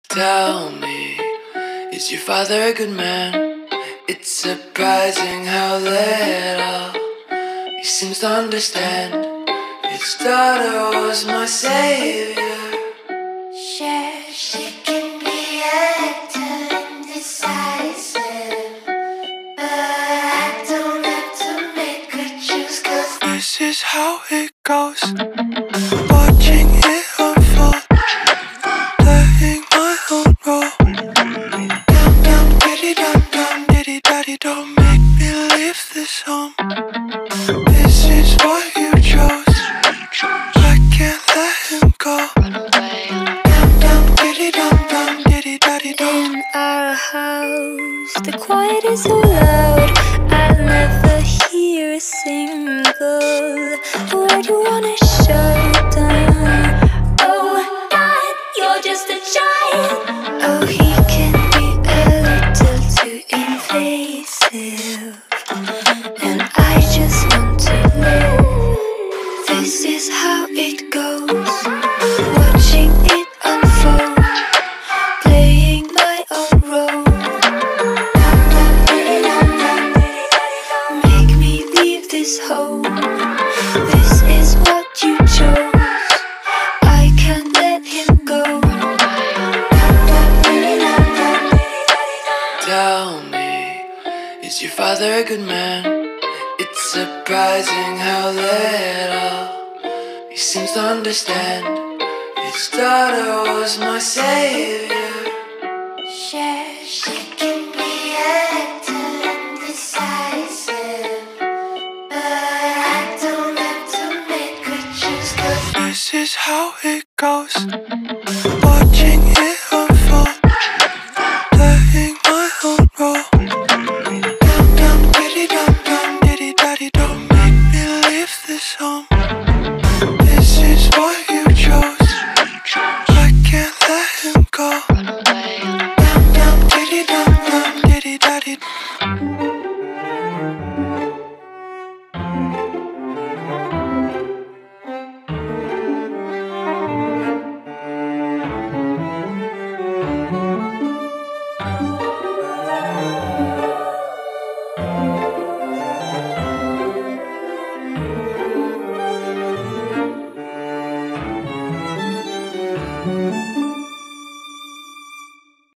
Tell me, is your father a good man? It's surprising how little he seems to understand. His daughter was my savior. She can be active and decisive, but I don't have to make her choose, 'cause this is how it goes. Watching it unfold, playing my own role. Dum dum diddy dum dum diddy daddy, don't make me leave this home. This is what you chose, I can't let him go. Dum dum diddy dum dum diddy daddy, don't. in our house the quiet is so loud, I'll never hear a single word you wanna shut down. Oh God, you're just a child. Oh, he can be a little too invasive, and I just want to live. This is how it goes, watching it unfold, playing my own role. Make me leave this home. This is what you chose, I can't let him go. Tell me, is your father a good man? It's surprising how little he seems to understand. His daughter was my savior. She can be active and decisive, but I don't have to make her choose, 'cause This is how it goes.